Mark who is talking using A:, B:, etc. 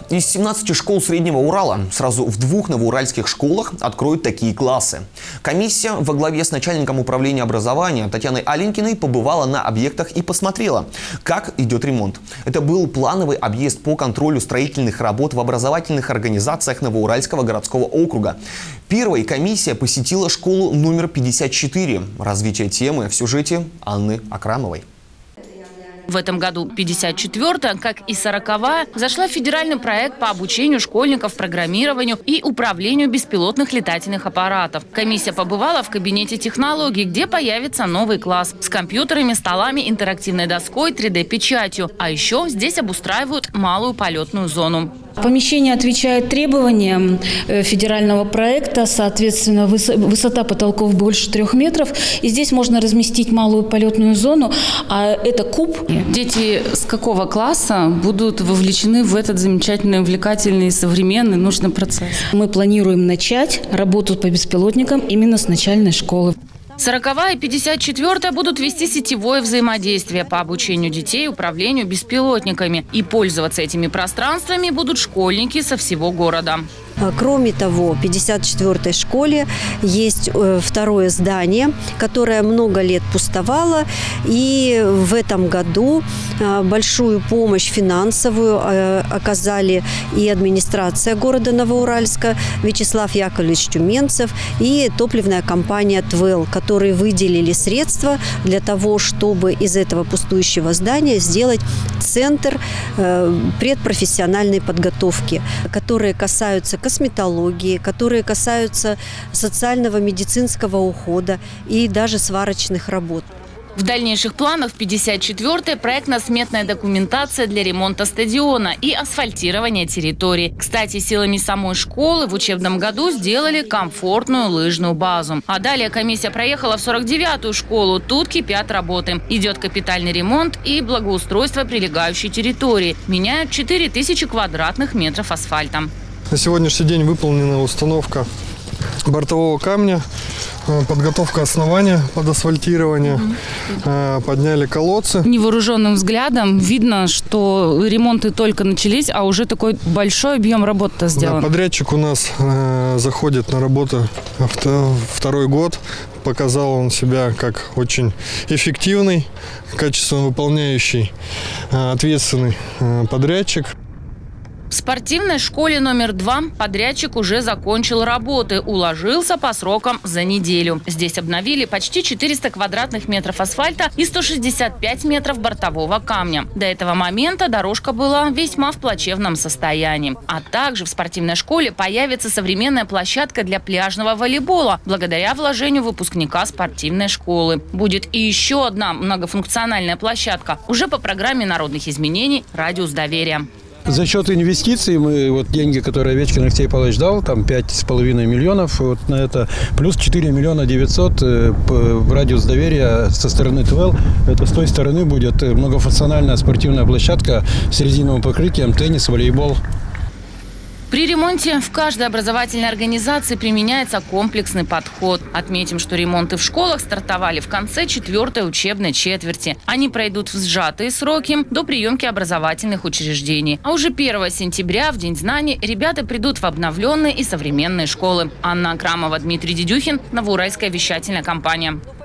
A: Из 17 школ Среднего Урала сразу в 2 новоуральских школах откроют такие классы. Комиссия во главе с начальником управления образования Татьяной Аленькиной побывала на объектах и посмотрела, как идет ремонт. Это был плановый объезд по контролю строительных работ в образовательных организациях Новоуральского городского округа. Первой комиссия посетила школу номер 54. Развитие темы в сюжете Анны Акрамовой.
B: В этом году 54-я, как и 40-я, зашла в федеральный проект по обучению школьников программированию и управлению беспилотных летательных аппаратов. Комиссия побывала в кабинете технологий, где появится новый класс с компьютерами, столами, интерактивной доской, 3D-печатью. А еще здесь обустраивают малую полетную зону.
C: Помещение отвечает требованиям федерального проекта, соответственно, высота потолков больше 3 метров. И здесь можно разместить малую полетную зону, а это куб.
D: Дети с какого класса будут вовлечены в этот замечательный, увлекательный, современный, нужный процесс?
C: Мы планируем начать работу по беспилотникам именно с начальной школы.
B: 40-я и 54-я будут вести сетевое взаимодействие по обучению детей управлению беспилотниками. И пользоваться этими пространствами будут школьники со всего города.
E: Кроме того, в 54-й школе есть второе здание, которое много лет пустовало. И в этом году большую помощь финансовую оказали и администрация города Новоуральска, Вячеслав Яковлевич Тюменцев, и топливная компания «Твел», которые выделили средства для того, чтобы из этого пустующего здания сделать центр предпрофессиональной подготовки, которые касаются косметологии, которые касаются социального медицинского ухода и даже сварочных работ.
B: В дальнейших планах 54-й проектно-сметная документация для ремонта стадиона и асфальтирования территории. Кстати, силами самой школы в учебном году сделали комфортную лыжную базу. А далее комиссия проехала в 49-ю школу. Тут кипят работы. Идет капитальный ремонт и благоустройство прилегающей территории. Меняют 4000 квадратных метров асфальта.
F: На сегодняшний день выполнена установка бортового камня, подготовка основания под асфальтирование, подняли колодцы.
D: Невооруженным взглядом видно, что ремонты только начались, а уже такой большой объем работы сделан.
F: Да, подрядчик у нас заходит на работу 2-й год. Показал он себя как очень эффективный, качественно выполняющий, ответственный подрядчик.
B: В спортивной школе номер 2 подрядчик уже закончил работы, уложился по срокам за неделю. Здесь обновили почти 400 квадратных метров асфальта и 165 метров бортового камня. До этого момента дорожка была весьма в плачевном состоянии. А также в спортивной школе появится современная площадка для пляжного волейбола, благодаря вложению выпускника спортивной школы. Будет и еще одна многофункциональная площадка, уже по программе народных изменений «Радиус доверия».
G: За счет инвестиций деньги, которые Овечкин Алексей Павлович дал, там 5,5 миллионов, на это плюс 4 миллиона 900 в радиус доверия со стороны ТВЛ. Это с той стороны будет многофункциональная спортивная площадка с резиновым покрытием, теннис, волейбол.
B: При ремонте в каждой образовательной организации применяется комплексный подход. Отметим, что ремонты в школах стартовали в конце 4-й учебной четверти. Они пройдут в сжатые сроки до приемки образовательных учреждений. А уже 1 сентября, в День знаний, ребята придут в обновленные и современные школы. Анна Акрамова, Дмитрий Дедюхин, Новоуральская вещательная компания.